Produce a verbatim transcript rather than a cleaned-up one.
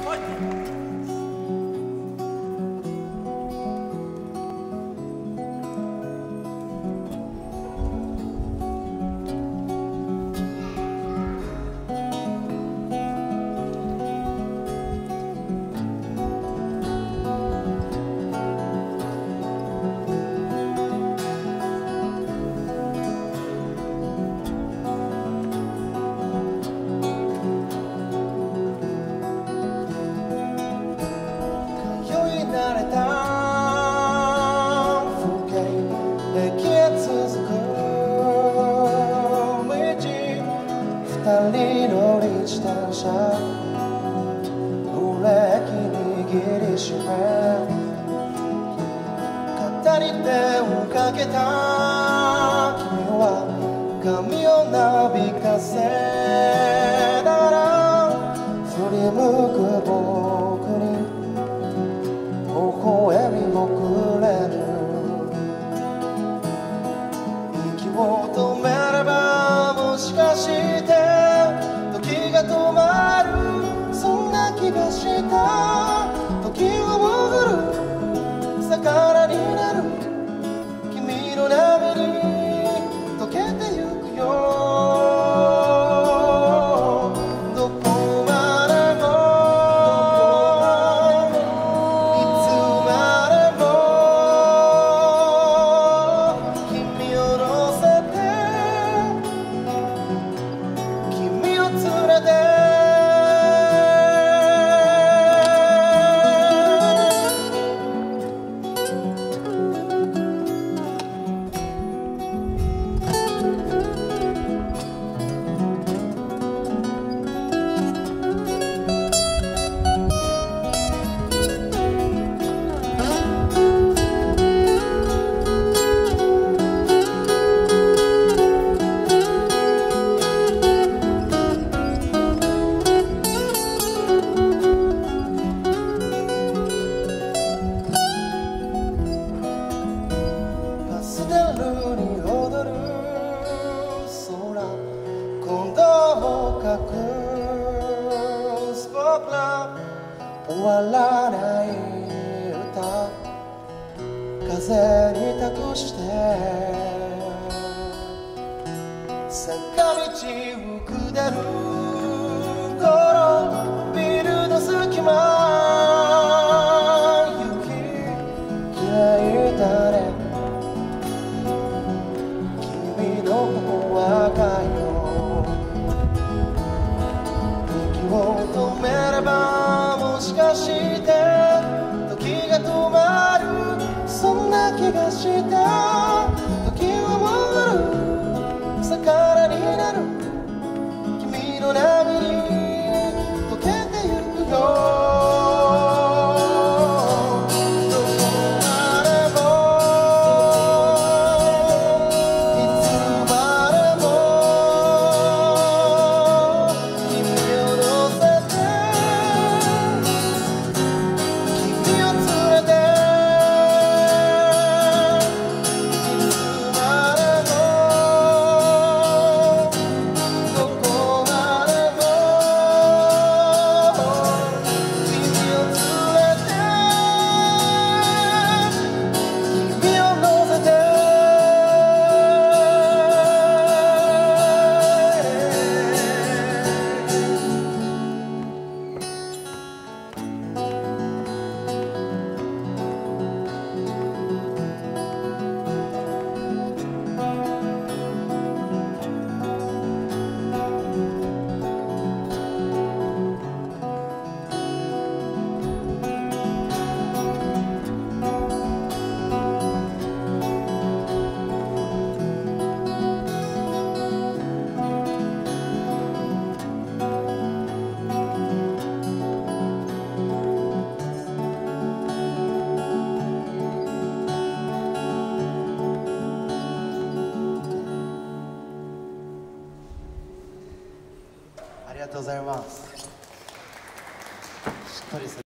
二人乗り自転車ブレーキ握りしめ肩に手をかけた君は髪をなびかせながら振り向く僕に微笑みをくれる息を止めればもしかして時が止まるそんな気がした時を潜る魚になる君の波に溶けてゆくよどこまでもいつまでも君を乗せて君を連れて終わらない歌風に託して坂道を下る頃ビルの隙間雪綺麗だね君のここは赤いよ息を止めればもしかして時が止まるそんな気がした時を潜る魚になる君の波に溶けてゆくよありがとうございます。しっかり